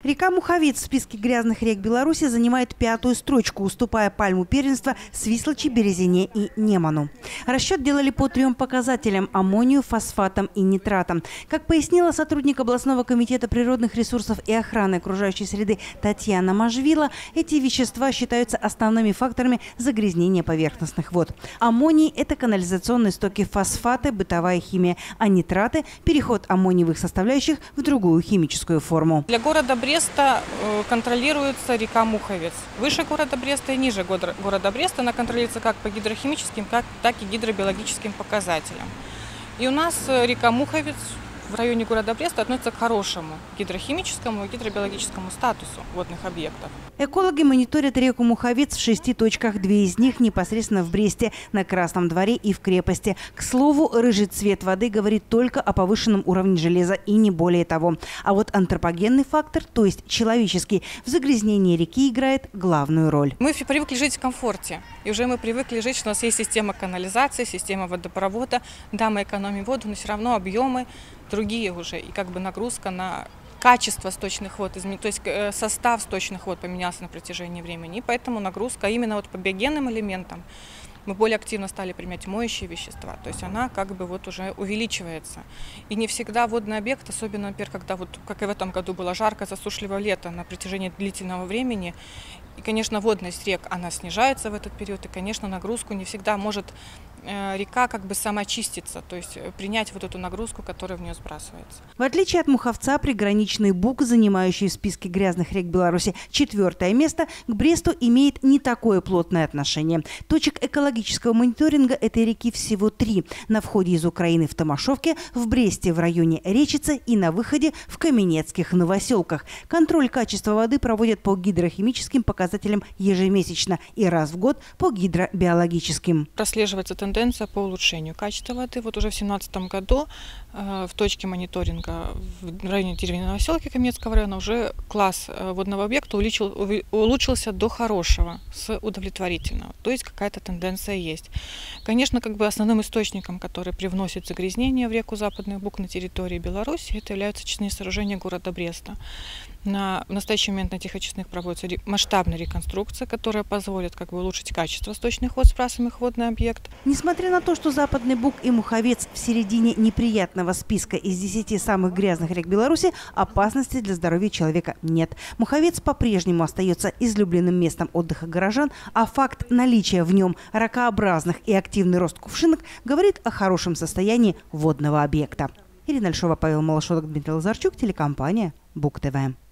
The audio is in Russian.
Река Муховец в списке грязных рек Беларуси занимает 5-ю строчку, уступая пальму первенства Свислочи, Березине и Неману. Расчет делали по 3 показателям – аммонию, фосфатам и нитратам. Как пояснила сотрудник областного комитета природных ресурсов и охраны окружающей среды Татьяна Можвила, эти вещества считаются основными факторами загрязнения поверхностных вод. Аммоний – это канализационные стоки, фосфаты – бытовая химия, а нитраты – переход аммониевых составляющих в другую химическую форму. Для города Бреста контролируется река Муховец. Выше города Бреста и ниже города Бреста она контролируется как по гидрохимическим, так и гидробиологическим показателям. И у нас река Муховец в районе города Бреста относится к хорошему гидрохимическому и гидробиологическому статусу водных объектов. Экологи мониторят реку Муховец в 6 точках, 2 из них непосредственно в Бресте, на Красном дворе и в крепости. К слову, рыжий цвет воды говорит только о повышенном уровне железа и не более того. А вот антропогенный фактор, то есть человеческий, в загрязнении реки играет главную роль. Мы привыкли жить в комфорте. И уже мы привыкли жить, что у нас есть система канализации, система водопровода. Да, мы экономим воду, но все равно объемы другие уже. И как бы нагрузка на качество сточных вод, то есть состав сточных вод поменялся на протяжении времени. И поэтому нагрузка именно вот по биогенным элементам. Мы более активно стали применять моющие вещества, то есть она как бы вот уже увеличивается. И не всегда водный объект, особенно, например, когда вот, как и в этом году было жарко, засушливое лето на протяжении длительного времени, и, конечно, водность рек, она снижается в этот период, и, конечно, нагрузку не всегда может река как бы сама чиститься, то есть принять вот эту нагрузку, которая в нее сбрасывается. В отличие от Муховца, приграничный Буг, занимающий в списке грязных рек Беларуси 4-е место, к Бресту имеет не такое плотное отношение. Точек экологического мониторинга этой реки всего 3. На входе из Украины в Томашовке, в Бресте в районе Речицы и на выходе в Каменецких Новоселках. Контроль качества воды проводят по гидрохимическим показателям ежемесячно и раз в год по гидробиологическим. Прослеживается тенденция по улучшению качества воды. Вот уже в 2017 году в точке мониторинга в районе деревни Новоселки Каменецкого района уже класс водного объекта улучшился до хорошего, с удовлетворительного. То есть какая-то тенденция есть. Конечно, как бы основным источником, который привносит загрязнение в реку Западный Буг на территории Беларуси, это являются очистные сооружения города Бреста. В настоящий момент на этих очистных проводится масштабная реконструкция, которая позволит как бы улучшить качество сточных вод, сбрасываемых в водный объект. Несмотря на то, что Западный Буг и Муховец в середине неприятного списка из 10 самых грязных рек Беларуси, опасности для здоровья человека нет. Муховец по-прежнему остается излюбленным местом отдыха горожан, а факт наличия в нем ракообразных и активный рост кувшинок говорит о хорошем состоянии водного объекта. Ирина Альшова, Павел Малашоток, Дмитрий Лазарчук, телекомпания Буг ТВ.